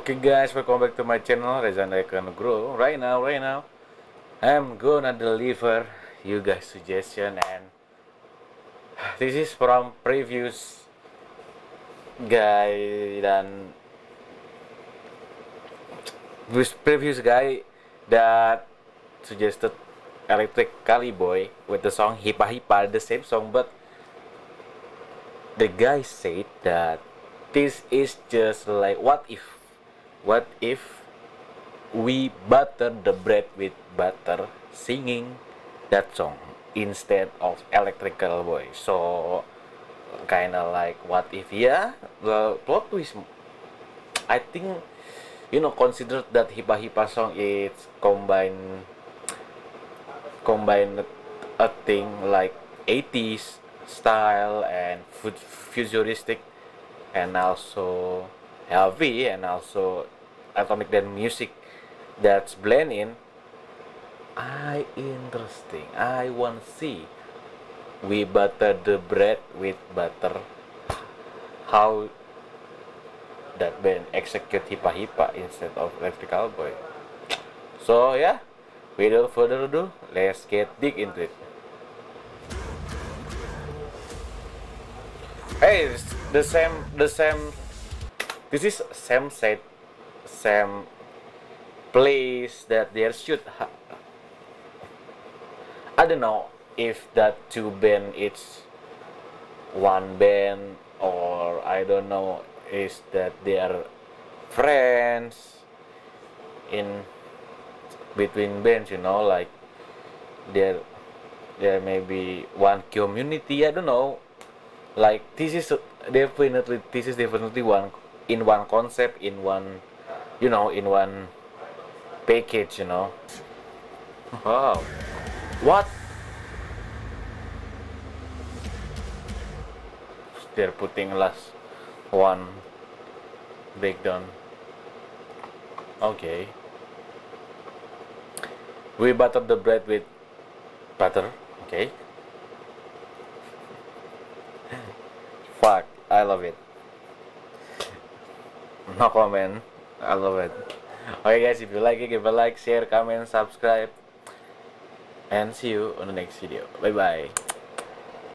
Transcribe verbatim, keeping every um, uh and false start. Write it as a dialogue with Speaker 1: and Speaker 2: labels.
Speaker 1: Okay guys, welcome back to my channel Reza Icon Grow. Right now, right now I'm gonna deliver you guys suggestion, and this is from previous guy dan this previous guy that suggested Electric Callboy with the song Hipa Hipa, the same song, but the guy said that this is just like what if what if we butter the bread with butter, singing that song instead of Electric Callboy. So kind of like what if, yeah, the plot twist, I think, you know, consider that Hipa Hipa song is combine combine a thing like eighties style and futuristic, and also heavy, and also atomic dance music that's blend in. I interesting. I want to see we butter the bread with butter. How that band execute Hipa Hipa instead of Electric Callboy. So yeah, without further ado, let's get dig into it. Hey, it's the same, the same. This is same set, same place that they shoot. I don't know if that two band it's one band, or I don't know is that they are friends in between bands, you know, like there there may be one community. I don't know. Like this is definitely this is definitely one in one concept, in one, you know, in one package, you know. Wow, what they're putting last one breakdown. Okay, we butter the bread with butter. Okay. Fuck, I love it. No comment. I love it. Okay guys, if you like it, give a like, share, comment, subscribe, and see you on the next video. Bye bye.